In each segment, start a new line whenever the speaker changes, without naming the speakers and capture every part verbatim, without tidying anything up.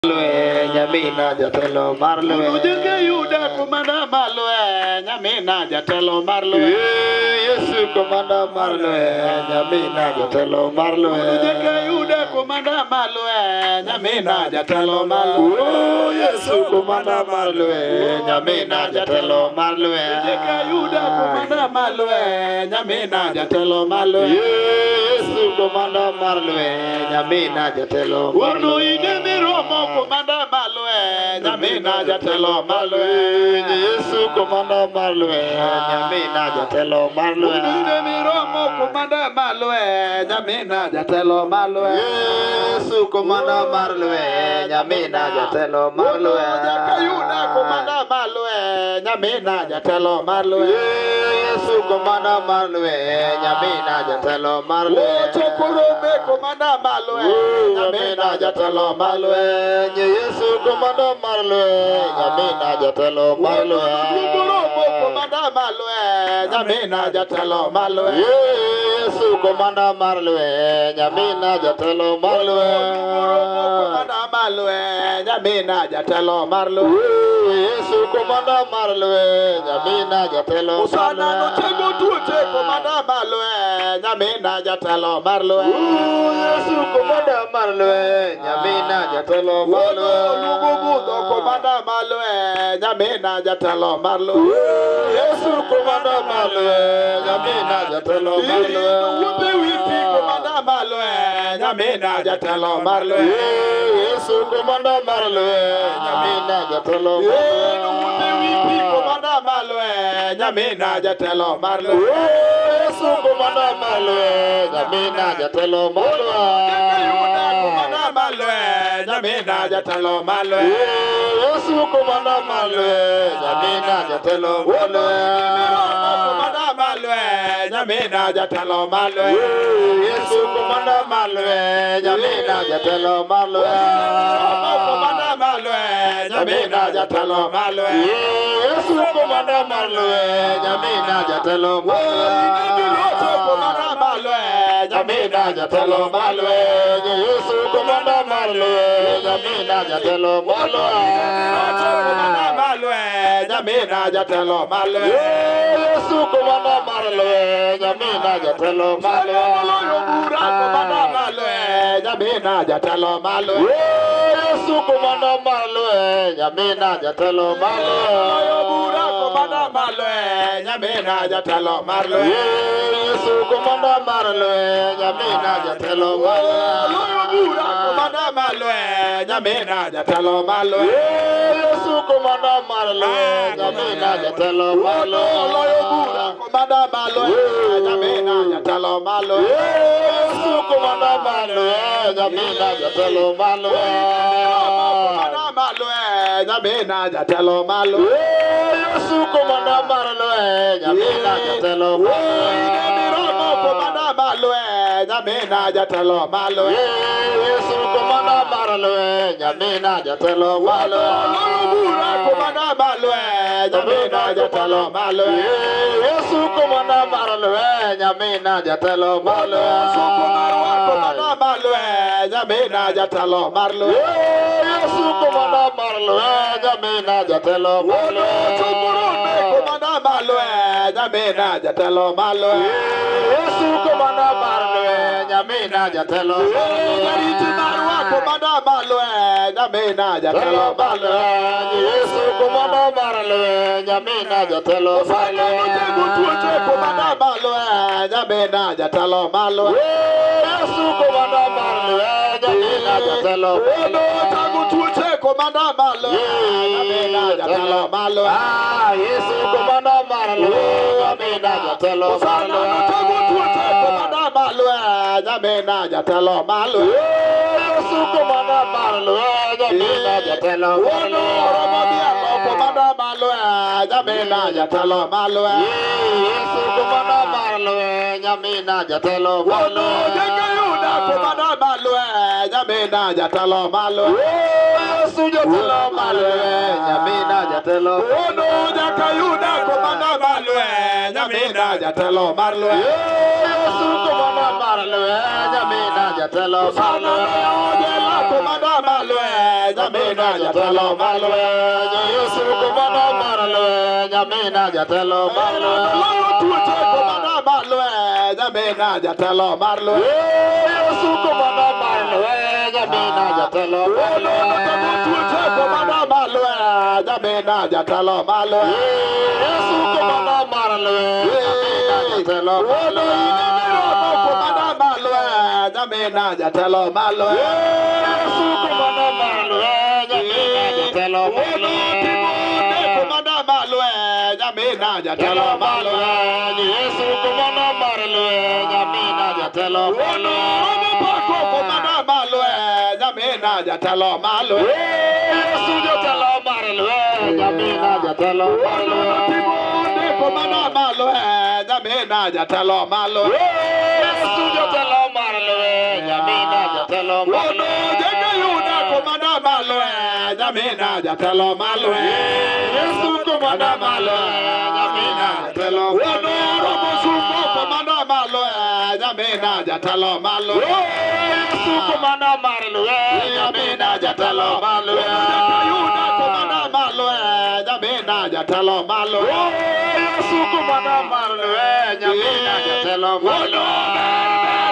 Nyamina jatelo marlwe
Ujenge yuda kumanda malwe Nyamina jatelo marlwe
Yesu komanda marlwe Nyamina jatelo marlwe
Ujenge yuda kumanda malwe Nyamina jatelo marlwe
Yesu komanda marlwe Nyamina jatelo marlwe
Ujenge yuda kumanda malwe Nyamina jatelo marlwe
Yesu komanda marlwe Nyamina jatelo marlwe
Uno ine miromo kumanda malwe Nyamina jatelo marlwe
Yesu komanda marlwe Nyamina jatelo marlwe
Uno ine miromo kumanda malwe Nyamina jatelo marlwe
Yesu komanda marlwe Nyamina jatelo marlwe
Jakayuda komanda malwe Nyamina jatelo marlwe
Yesu komanda marlwe Nyamina jatelo marlwe
Chokorome komanda malwe
Nyamina jatelo marlwe Yesu komanda marlwe Nyamina jatelo marlwe
Lugoromo komanda malwe Nyamina jatelo marlwe
Yesu komanda marlwe Nyamina jatelo marlwe
Komanda malwe Nyamina jatelo marlwe
Yesu komanda marlwe Nyamina jatelo
Usana no chego tuoche komanda malwe Nyamina jatelo marlwe
Yesu komanda marlwe Nyamina jatelo marlwe
Lugubudo komanda malwe Nyamina jatelo marlwe
Yesu komanda marlwe Nyamina jatelo marlwe
Wute wipi komanda malwe Nyamina jatelo marlwe
Yesu komanda marlwe Nyamina jatelo marlwe
Wute wipi komanda malwe Nyamina jatelo marlwe
Yesu komanda marlwe Nyamina jatelo marlwe
Komanda malwe Nyamina jatelo marlwe
Yesu komanda marlwe Nyamina jatelo marlwe
Komanda malwe Nyamina jatelo marlwe
Yesu komanda marlwe Nyamina jatelo marlwe
Komanda malwe Nyamina jatelo marlwe
Yesu komanda marlwe Nyamina jatelo marlwe
Komanda malwe
Nyamina jatelo marlwe Yesu komanda marlwe Nyamina jatelo marlwe
Komanda malwe Nyamina jatelo marlwe
Yesu komanda marlwe Nyamina jatelo marlwe
Komanda malwe Nyamina jatelo marlwe
Yesu komanda marlwe Nyamina jatelo marlwe
Komanda malwe Nyamina jatelo marlwe
Yesu komanda marlwe Nyamina jatelo marlwe
Komanda malwe Nyamina jatelo marlwe
Yesu komanda marlwe Nyamina jatelo marlwe
Komanda malwe Nyamina jatelo marlwe
Yesu komanda marlwe Nyamina jatelo marlwe
Komanda malwe Nyamina jatelo marlwe
Yesu komanda marlwe Nyamina jatelo marlwe
Komanda malwe Nyamina jatelo marlwe
Yesu komanda marlwe Nyamina jatelo marlwe
Komanda malwe Nyamina jatelo marlwe
Yesu komanda marlwe Nyamina jatelo marlwe
Komanda malwe Nyamina jatelo marlwe
Yesu komanda marlwe Nyamina jatelo marlwe
Komanda malwe Nyamina jatelo marlwe
Yesu komanda marlwe Nyamina jatelo
Komanda malwe Nyamina jatelo marlwe
Yesu komanda marlwe Nyamina jatelo marlwe
Komanda malwe Nyamina jatelo marlwe
Yesu komanda marlwe Nyamina jatelo marlwe
Komanda malwe Nyamina jatelo marlwe
Yesu komanda marlwe Nyamina jatelo marlwe
Komanda malwe Nyamina jatelo marlwe
Yesu komanda marlwe Nyamina jatelo marlwe
Komanda malwe Nyamina jatelo marlwe
Yesu komanda marlwe Nyamina jatelo marlwe
Komanda malwe Nyamina jatelo marlwe
Yesu jatelo marlwe Nyamina jatelo
Ono Jakayuda komanda malwe Nyamina jatelo marlwe
Yesu komanda marlwe Nyamina jatelo marlwe
Komanda malwe Nyamina jatelo malweny.
Yesu komanda mar lweny, Nyamina jatelo mar lweny.
Tuoche komanda malweny. Nyamina jatelo malweny.
Yesu komanda mar lweny, Nyamina jatelo mar lweny.
Tuoche komanda malweny. Nyamina jatelo malweny.
Yesu komanda mar lweny, Nyamina jatelo mar lweny.
Nyamina jatelo malweny.
Yesu komanda mar lweny, Nyamina jatelo mar lweny.
Komanda malweny, Nyamina jatelo malweny.
Yesu komanda mar lweny, Nyamina jatelo mar lweny.
Komanda malweny, Nyamina jatelo malweny.
Yesu jatelo mar lweny, Nyamina jatelo mar lweny.
Komanda malweny, Nyamina jatelo malweny.
Yesu jatelo mar lweny, Nyamina jatelo mar lweny.
Komanda malweny, Nyamina jatelo malweny.
Yesu komanda mar lweny, Nyamina jatelo mar lweny.
Komanda malweny, Nyamina jatelo malweny.
Yesu komanda mar lweny, Nyamina jatelo mar lweny.
Komanda malweny, Nyamina jatelo malweny.
Yesu komanda mar lweny, Nyamina jatelo mar lweny.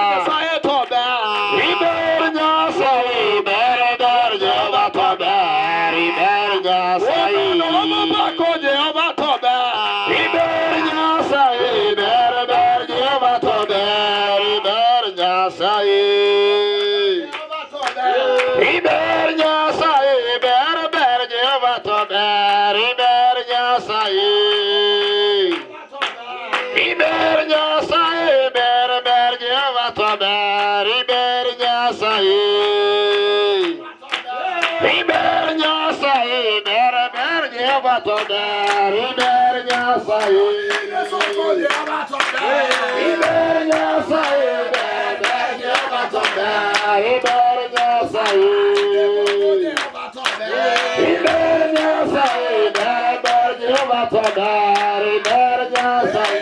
Iber Nyasaye, ber ber Jehova to ber, iber Nyasaye. Iber Nyasaye, ber ber Jehova to ber, iber Nyasaye. Iber Nyasaye, ber ber Jehova to ber, iber Nyasaye. Iber Nyasaye, ber ber Jehova to ber, iber Nyasaye. Iber Nyasaye, ber ber Jehova to ber, iber Nyasaye. Iber Nyasaye, ber ber Jehova to ber, iber Nyasaye. Iber Nyasaye, ber ber Jehova to ber, iber Nyasaye.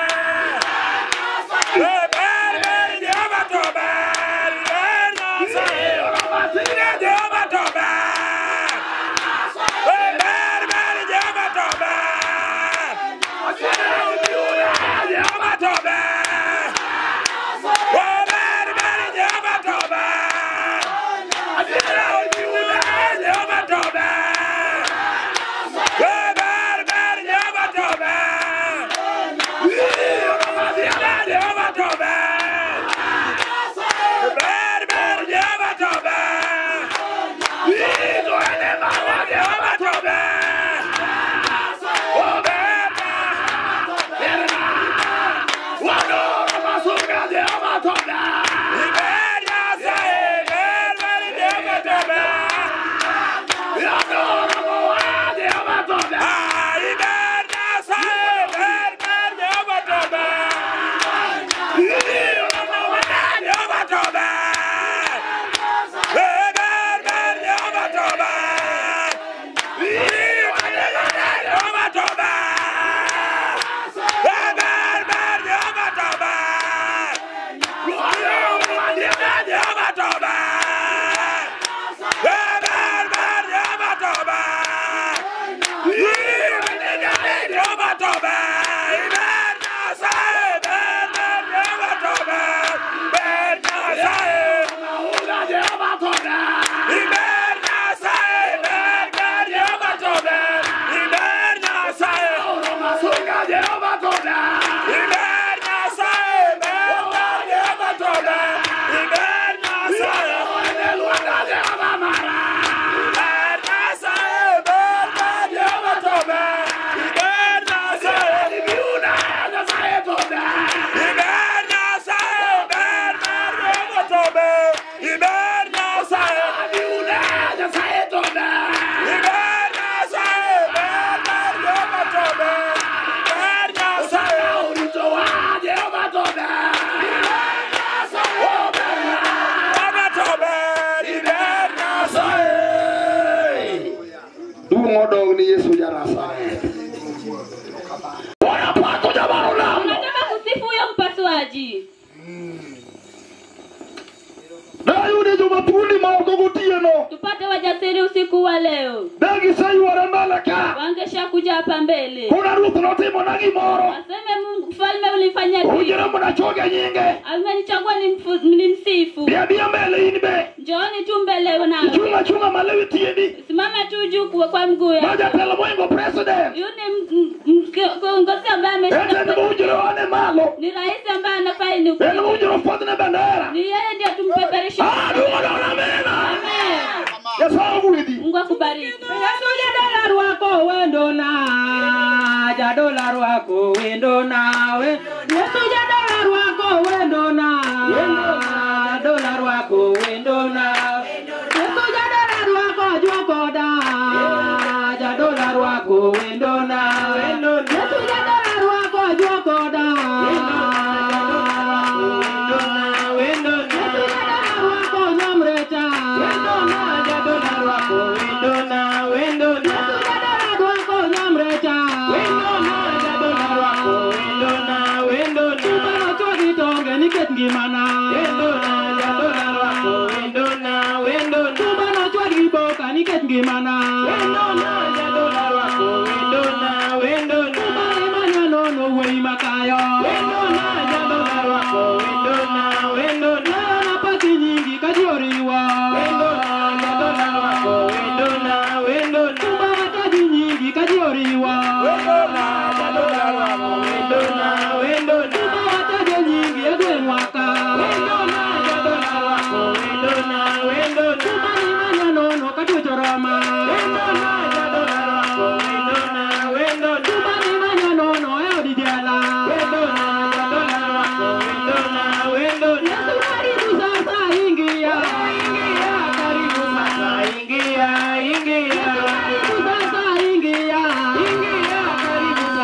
Say Wanapako jamano la.
Unataka kusifu huyo mpasuaji.
Na yule Jumapili maogogotieno.
Tupate wajasiri usiku wa leo.
Dagi sayu waramalaka.
Wangesha kuja hapa mbele.
Kuna rutu note monagi moro.
Aseme mfalme ulifanya kitu.
Ujira muna choge nyinge.
Amenichagua ni msifu.
Bia bia mbele inbe.
Njooni tu mbele na.
Chunga chunga malewi tiendi.
Simama tu juu kwa, kwa mguu yako.
Maja tela mwengo president.
Yuni kiongozi ambaye ameshika.
Ete ni ujira wane malo.
Ni rais ambaye anafaa ni.
Ete ni ujira fatne bendera.
Ni yeye ndiye tumpeperesha.
Ah, dunga dona mena.
Amen.
Yesu widi.
Mungu akubariki.
Yesu jadala rwako wendo na jadala rwako wendo nawe. Yesu jadala rwako wendo na jadala rwako wendo na. Yesu jadala rwako joko da jadala rwako wendo na. Yesu jadala rwako joko da wendo na. Yesu jadala rwako nyamrecha wendo na jadala rwako wendo na wendo na. Yesu jadala rwako nyamrecha wendo na jadala rwako wendo na wendo na. Tubano chodi tonge niket ngimana wendo na jadala rwako wendo na wendo na. Tubano chodi boka niket ngimana wendo na jadala rwako wendo na wendo na. Tubano manya nono wei makayo wendo na jadala rwako wendo na wendo na. Napati nyingi kajioriwa wendo na jadala rwako wendo na wendo na. Tubano taji nyingi kajioriwa wendo na jadala rwako wendo na wendo na. Tubano taji nyingi edwe mwaka wendo na jadala rwako wendo na wendo na. Tubano manya nono katuchorama wendo na jadala rwako wendo na wendo na. Tubano manya nono eodidiala wendo na jadala rwako wendo na wendo na. Yesu karibu sasa ingia ingia karibu sasa ingia ingia karibu sasa ingia ingia karibu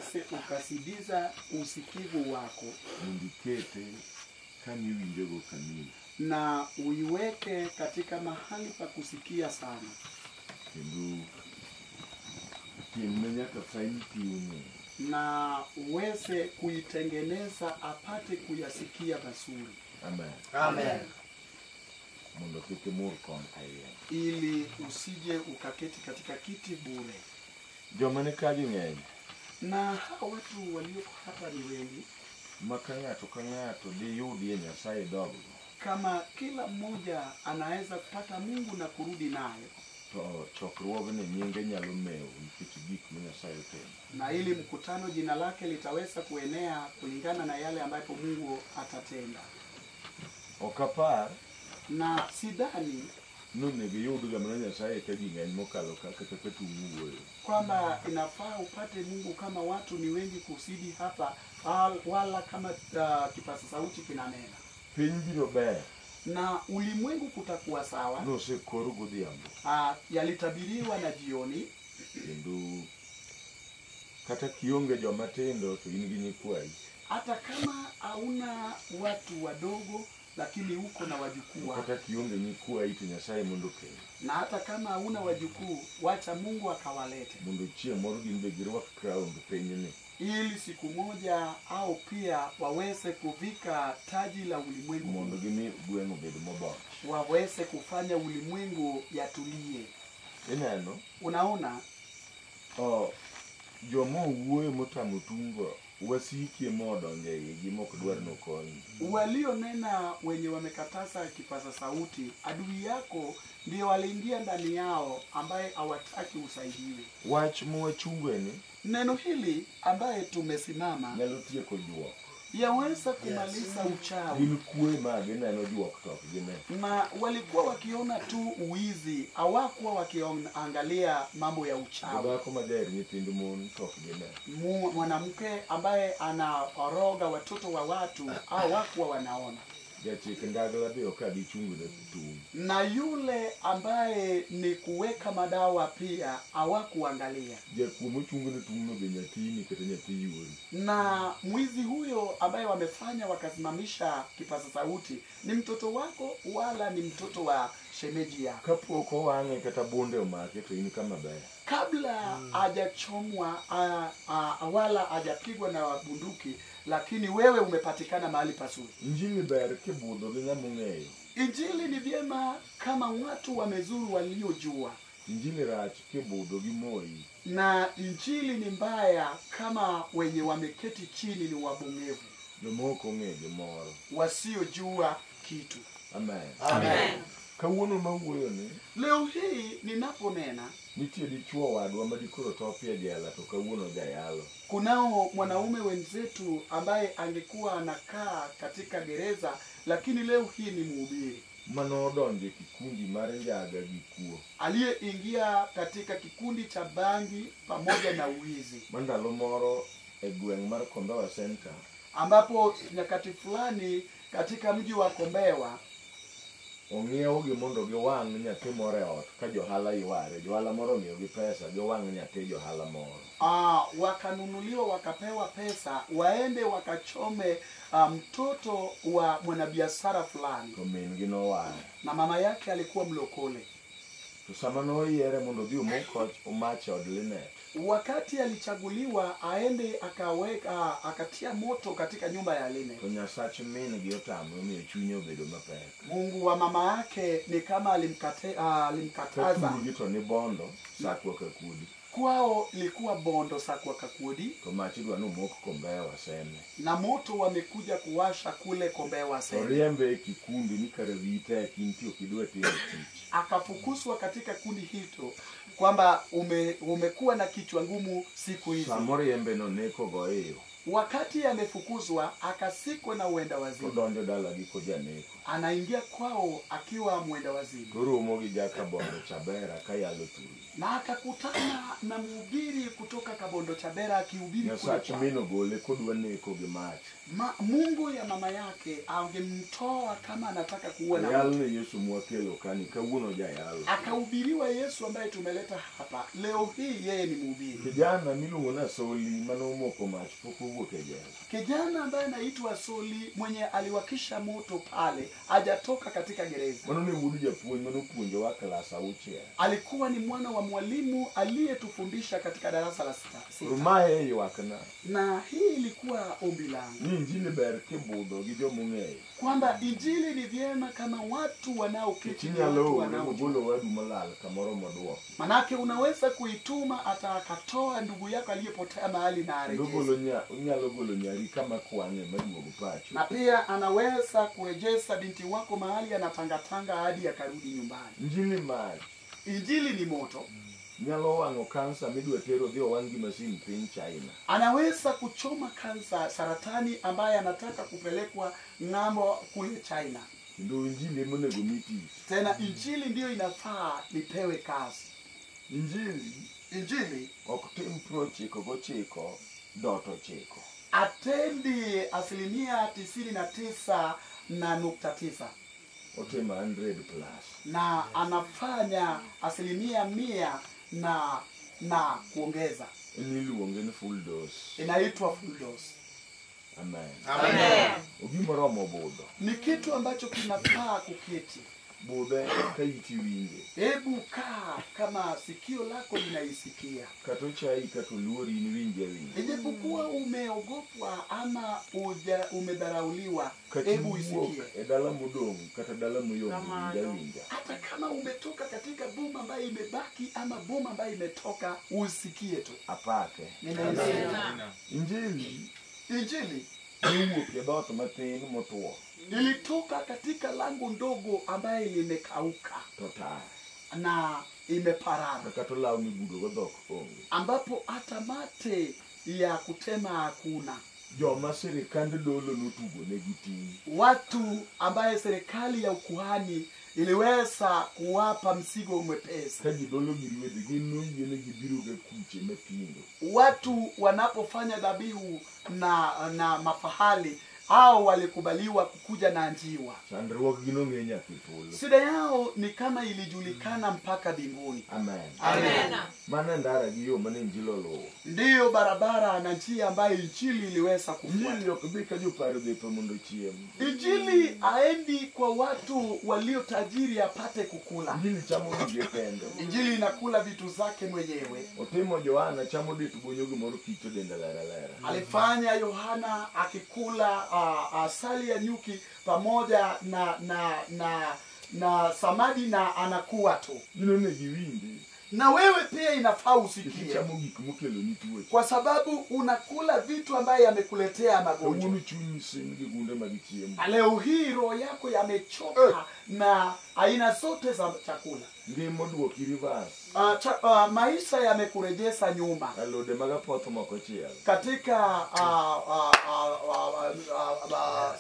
uweze ukasidiza usikivu wako
Mundikete kani winjogo kanini.
na uiweke katika mahali pa kusikia sana.
Kendo kiemenya kafaini tiume.
Na uweze kuitengeneza apate kuyasikia mazuri.
Amen.
Amen.
Mundo kike murkon ayen.
Ili usije ukaketi katika kiti bure.
Jomane kaji ng'eny.
Na hawa watu walioko hapa ni wengi.
Makang'ato kang'ato di yudi ya Nyasaye dogo.
Kama kila mmoja anaweza kupata Mungu na kurudi nayo.
To chokruogne nyinge nyalo mewo nikech gik ma Nyasaye otimo.
Na ili mkutano jina lake litaweza kuenea kulingana na yale ambayo Mungu atatenda.
Okapar
Na sidhani
nonego yudga mana Nyasaye ka ji ng'eny mokalo kaka kaka tung'u
kwamba inafaa upate Mungu kama watu ni wengi kusidi hapa al- wala kama uh, kipaza sauti kinanena.
piny biro ber
Na ulimwengu kutakuwa sawa.
nosekoro godhiambo
Uh, yalitabiriwa na jioni.
kendo kata kionge joma tindo to in gi nyikwayi
Hata kama hauna watu wadogo lakini uko na wajukuu wako.
kata kionge nyikwayi to Nyasaye mondo kel
Na hata kama hauna wajukuu, wacha Mungu akawalete.
mondo chieng' moro gin be girwak crown pinyni
Ili siku moja au pia waweze kuvika taji la ulimwengu.
mondo gimi gweng' obed mobor.
Waweze kufanya ulimwengu yatulie.
Ineno
Unaona?
o joma owuoyo motamo tungo wasikie modonje igi mok dwar nokonyi.
Walionena wenye wamekataza kipaza sauti, adui yako ndio waliingia ndani yao ambaye hawataki usaidiwe.
Wach mwachungweni
Neno hili ambaye tumesimama
nyalo tieko juok.
yaweza kumaliza uchawi.
Gin kwe mage neno juok tok gine.
Na walikuwa wakiona tu uizi, hawakuwa wakiangalia mambo ya uchawi.
Dhako majair nyithind mon tok gine.
Mu- Mwanamke ambaye anaoroga watoto wa watu hawakuwa wanaona.
Jachik ndagla be ok adichungone tung.
Na yule ambaye ni kuweka madawa pia hawakuangalia.
Jakuo mochungone tungno be nyathini kata nyathi yuori.
Na mwizi huyo ambaye wamefanya wakasimamisha kipaza sauti ni mtoto wako wala ni mtoto wa shemeji yako.
Kapok owang'e kata bonde omake to in kama ber.
Kabla hajachomwa a- a- wala hajapigwa na bunduki, lakini wewe umepatikana mahali pazuri.
Injili ber kibudho gi ng'ama ong'eyo.
Injili ni vyema kama watu wamezuru waliojua.
Injili rach kibudho gi moi.
Na injili ni mbaya kama wenye wameketi chini ni wabongevu,
Jomok ong'e gimoro.
wasiojua kitu.
Amen.
Amen.
Kawuono mawuoyoni
Leo hii ninaponena,
nitie dichuo wadwa madikoro topie jela to kawuono jayalo.
kunao mwanaume wenzetu ambaye angekuwa anakaa katika gereza, lakini leo hii ni mhubiri
Manodonje kikundi mar njaga gi kuo.
aliyeingia katika kikundi cha bangi pamoja na uwizi,
Mandalo moro e gweng' mar Kombewa Center
ambapo nyakati fulani katika mji wa Kombewa
ong'iewo gi mondo giwang' nyathi moro e ot ka johala yware. Johala moro ong'iewo gi pesa giwang' nyathi johala moro.
Ah, wakanunuliwa wakapewa pesa waende wakachome ah, mtoto wa mwanabiashara fulani,
To min gi noware.
na mama yake alikuwa mlokole.
To sama noyiere mondo odhi omok omach od Linet,
Wakati alichaguliwa aende akaweka akatia moto katika nyumba ya Line,
to Nyasach min gi otamo omiyo chunye obedo mapek.
Mungu wa mama yake ni kama alimkate, ah, alimkataza.
Katurgi to ni bondo sakwa ka kudi.
Kwao ilikuwa bondo sakwa kakudi,
To mach idwa nomok Kombewa Seme.
na moto wamekuja kuwasha kule Kombewa
To
Seme.
riembe e kikundi ni kare vita kinti okidwa timo tich.
Akafukuzwa katika kundi hilo kwamba ume, umekuwa na kichwa ngumu siku hizi.
Samoro riembe no neko go iyo.
wakati amefukuzwa akasikwa na uenda wazimu,
Odonjo dala gi kojaneko.
anaingia kwao akiwa mwenda wazimu,
Koromo gi Jakabondo Chabera kayalo turu.
na akakutana na mhubiri kutoka Kabondo Chabera akihubiri kule
Nyasachi
kwao.
mino gole kodwa neko gi mach.
Ma, Mungu ya mama yake angemtoa kama anataka kuua na
Yalo ne Yesu mwakelo kani kawuono jayalo.
akahubiriwa Yesu ambaye tumeleta hapa leo hii. Yeye ni mhubiri
Kijana miluongo na Soli manomoko mach pok owuok e jela.
kijana ambaye anaitwa Soli mwenye aliwakisha moto pale, hajatoka katika gereza.
Mano ne wuod japuonj manopuonjowa klas auchiel.
Alikuwa ni mwana wa mwalimu aliyetufundisha katika darasa la sita. sita.
Mae ywakna
Na hii ilikuwa ombi langu
ni injili ber kibudho gi jomong'eyo.
kwamba injili ni vyema kama watu wanaoketi,
Kichinyalo
watu
ore
wanaojua.
mogolo wadu malal kamoro moduoki.
Manake unaweza kuituma hata akatoa ndugu yako aliyepotea mahali na
Ndogolo
arejeze.
nya unyalo golo nyari kama kwane maduogo pacho.
Na pia anaweza kurejeza binti wako mahali anatangatanga hadi akarudi nyumbani.
Injili mach
Injili ni moto.
nyalo wang'o kansa midwa tero dhi owang' gi masin piny China.
Anaweza kuchoma kansa, saratani ambaye anataka kupelekwa ng'ambo kule China.
Kendo injili monego miti.
Tena injili ndiyo inafaa lipewe kazi.
Injili
Injili
ok tim prochiko gochiko dot ochiko.
atendi asilimia tisini na tisa na nukta tisa
Otima one hundred plus.
na anafanya asilimia mia na na kuongeza.
Eniluonge ni full dose.
Inaitwa full dose.
Amen.
Amen.
Ogimoromo budho.
Ni kitu ambacho kinafaa kuketi.
Budhe ka iti winje.
Hebu kaa kama sikio lako linaisikia.
Kata ochai kata oluori in winje winje.
Ijapokuwa umeogopwa ama uja, umedharauliwa,
Kata
hebu
iwuok
isikie.
e dala modong' kata dala moyom winja winja.
Hata kama umetoka katika boma ambayo imebaki ama boma ambayo imetoka, usikie tu.
Apake.
Ninaisema.
Injili
Injili
niwuok e dhoot matin motuo.
ilitoka katika lango ndogo ambaye limekauka
To taya.
na imeparara,
Kata olaw mibudo go dhok onge.
ambapo hata mate ya kutema hakuna.
Joma sirikand dolo notugo negi ting'.
Watu ambaye serikali ya ukuhani iliweza kuwapa mzigo mwepesi.
Ka ji dolo gi rwedhi gin noyienegi biro ga kuche mapindo.
Watu wanapofanya dhabihu na na mafahali hao walikubaliwa kukuja na njiwa.
Chandruok gi nong'e nyaka e polo.
Shida yao ni kama ilijulikana mpaka mbinguni.
Amen.
Amen.
Mana ndara gi yo mane injili oluwo.
Ndiyo barabara na njia ambayo injili iliweza kufuata.
Injili ok bi ka joparo dhi to mondo chiem.
Injili haendi kwa watu walio tajiri apate kukula.
Injili chamo gige kende.
Injili inakula vitu zake mwenyewe.
Otimo Johana chamo dit bonyo gimoro kicho denda lera lera.
Alifanya Yohana akikula uh, asali ya nyuki pamoja na na na na samadi na anakuwa tu.
Gino ne giwinje.
Na wewe pia inafaa usikie,
Chamo gik mokelo ni tuoche.
kwa sababu unakula vitu ambaye yamekuletea magonjwa.
Kawuono chunyi sin gi gunde mag chiemo.
Na leo hii roho yako yamechoka na aina zote za chakula.
Ngima oduoki reverse.
Uh, cha, uh, maisha yamekurejesa nyuma
Alode mag apoth moko chiel.
katika uh, uh, uh, uh, uh, uh,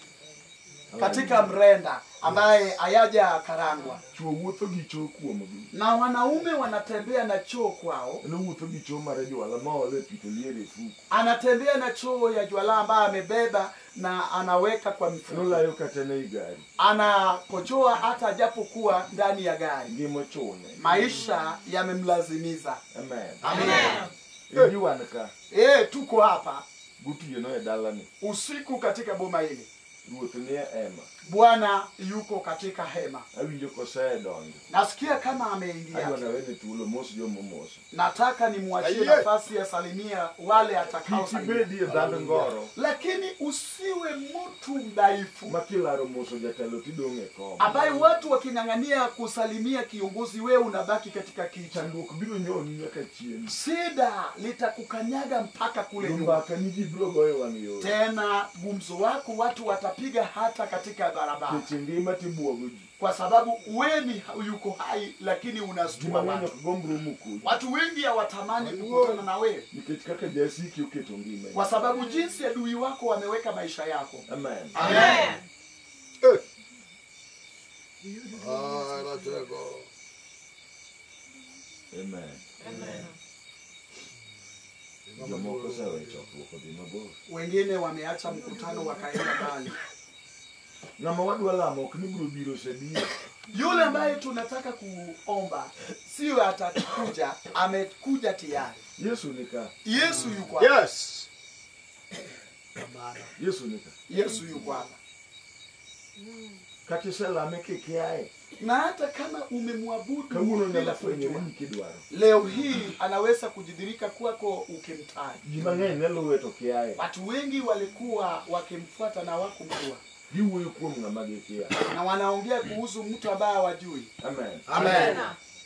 katika mrenda ambaye hayaja karangwa.
Chuo wuotho gi choo kuomgi.
Na wanaume wanatembea na choo kwao,
Eno wuotho gi choo mar jwala ma ole pito liere fuku.
anatembea na choo ya jwala ambaye amebeba na anaweka kwa
Eno
mifuko,
layo kata nei gari.
anakojoa hata japokuwa ndani ya gari.
Ngima chune.
Maisha yamemlazimiza.
Amen.
Amen.
Eji wan ka.
Eh, tuko hapa
Gotieno e dalani.
usiku katika boma hili.
Ruoth ni e ema.
Bwana yuko katika hema.
Awinjo kosedonjo.
Nasikia kama ameingia.
Adwa nawene thuolo mos jomo mos.
Nataka nimwachie
Aye.
nafasi ya salimia wale atakao
Kik
salimia.
ibedi e dhand ngoro.
Lakini usiwe mtu mdhaifu
Ma kilaro moso jatelo tidong' e kom.
ambaye watu waking'ang'ania kusalimia kiongozi, wewe unabaki katika kicha.
Chandruok biro nyoni nyaka chien.
Shida litakukanyaga mpaka kule nyuma.
Mbaka ni ji biro goyo wang' yore.
Tena gumzo wako watu watapata utapiga hata katika barabara,
Keche ngima tibuogo ji.
kwa sababu weni yuko hai lakini unastua
Jima ng'enyo
watu.
gombro muku.
Watu wengi hawatamani kukutana na wewe
Nikech kaka jasiki oketo ngima.
kwa sababu jinsi adui wako wameweka maisha yako.
Amen.
Amen.
Ah, ratego.
Amen. Jomoko sawe chokruok odhi mabor.
Wengine wameacha mkutano wakaenda mbali.
Ng'ama wadwa lamo ok ni biro biro sebiro.
Yule ambaye tunataka kuomba sio atakuja, amekuja tayari.
Yesu nika.
Yesu yuko hapa.
Yes.
Yesu nika.
Yesu yuko hapa.
Kati salame kikiae.
Na hata kama umemwabudu
Kawuono
bila
nyalo fwenyore
kujua,
ni kidwaro.
leo hii anaweza kujidhirika kwako ukimtaja.
Ji mang'eny nyalo weto kiae.
Watu wengi walikuwa wakimfuata na wakumjua,
Giwuoyo kuom ng'ama gikia.
na wanaongea kuhusu mtu ambaye hawajui.
Amen.
Amen.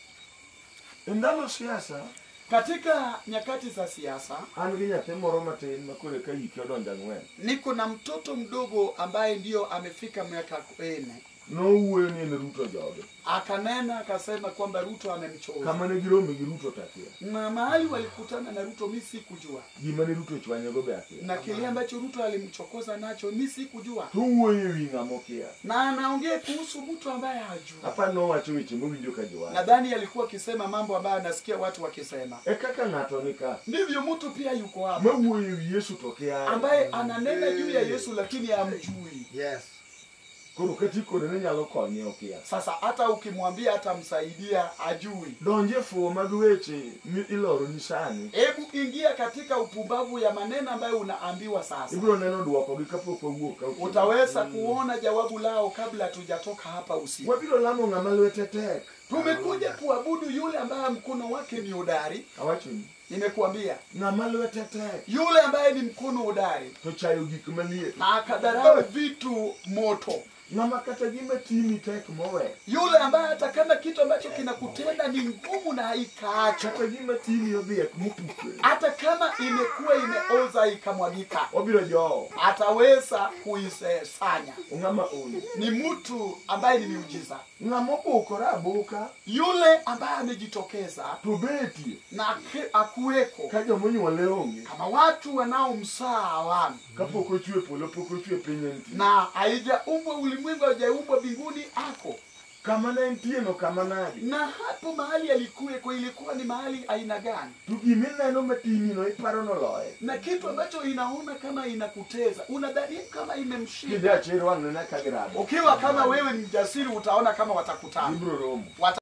E ndalo siasa,
Katika nyakati za siasa,
an gi nyathi moro matin makore ka hike odonjo ang'wen.
niko na mtoto mdogo ambaye ndio amefika miaka nne.
Nowuoyo ni en Ruto joge.
Akanena akasema kwamba Ruto amemchoza.
Kama ne girome gi Ruto takia.
Na mahali walikutana na Ruto mimi sikujua.
Gima ne Ruto chwanyego be akia.
Na kile ambacho Ruto alimchokoza nacho mimi sikujua.
Towuoyo ewi ng'ama okia.
Na anaongea kuhusu mtu ambaye hajui.
Hapa nowacho weche mowinjo ka jowacho.
Nadhani alikuwa akisema mambo ambayo anasikia watu wakisema.
E kaka ng'ato nika.
Ndivyo mtu pia yuko hapa
Mawuoyo ewi Yesu to kia.
ambaye ananena juu ya Yesu lakini hamjui.
Yes.
Koro kati kore ne nyalo konye okia.
Sasa hata ukimwambia atamsaidia ajui.
Donje fuo mag weche mi iloro ni sani.
Hebu ingia katika upumbavu ya maneno ambayo unaambiwa sasa.
Ibiro neno duoko gi kapok wawuok ka.
Utaweza kuona jawabu lao kabla hatujatoka hapa usiku.
Wabiro lamo ng'ama lwete tek.
Tumekuja kuabudu yule ambaye mkono wake ni hodari.
Awacho ni.
Nimekuambia
Ng'ama lwete tek.
yule ambaye ni mkono hodari
To chayo gik maliet.
na akadharau vitu moto.
Ng'ama kata gima timi tek mowe.
Yule ambaye hata kama kitu ambacho kinakutenda ni ngumu na haikaacha,
Kata gima timi odhiek mopukre.
hata kama imekuwa imeoza ikamwagika,
Obiro joo.
ataweza kuisanya.
Ng'ama oni.
Ni mtu ambaye ni miujiza,
Ng'ama obukore abuka.
yule ambaye amejitokeza
To betie.
na ake- akuweko
Ka jomonyuole onge.
kama watu wanaomsaa hawana,
Kapok ochwe polo pok ochwe piny entie.
na haijaumbwa ulimwengu, haijaumbwa mbinguni ako.
Kama ne entie no kama nade.
Na hapo mahali alikuweko ilikuwa ni mahali aina gani?
To gimineno matimi no iparo noloye.
Na kitu ambacho inaona kama inakuteza, unadhani kama imemshika.
Kijachir wang' nena ka girado.
Ukiwa kama wewe ni mjasiri, utaona kama watakutana.
Ibiro romo.
Wata